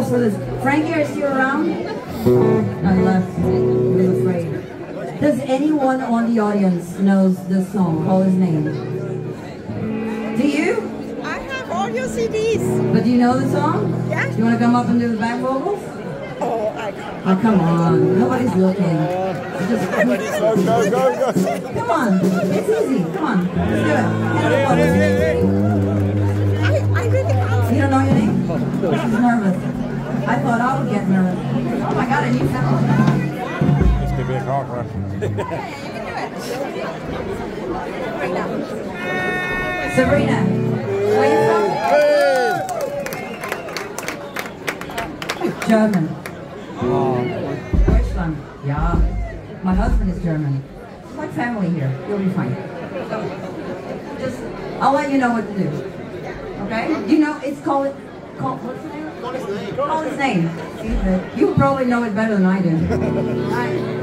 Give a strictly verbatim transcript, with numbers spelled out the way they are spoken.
For this. Frankie, are you still around? I left. I was afraid. Does anyone on the audience knows this song? Call his name. Do you? I have all your C Ds. But do you know the song? Yeah. Do you want to come up and do the back vocals? Oh, I can't. Oh, come on. Nobody's looking. Just, Go, go, go, go. come on. It's easy. Come on. Let's do it. Hand it up. I, I really can't. You don't know your name? She's nervous. I thought I would get nervous. Oh my god, and you found it. This could be a car crash. Sabrina, where you from? German. Deutschland. Yeah. My husband is German. It's like family here. You'll be fine. Just, I'll let you know what to do. Okay? You know, it's called, called what's the name? Call his name. Call his name. You probably know it better than I do. Right.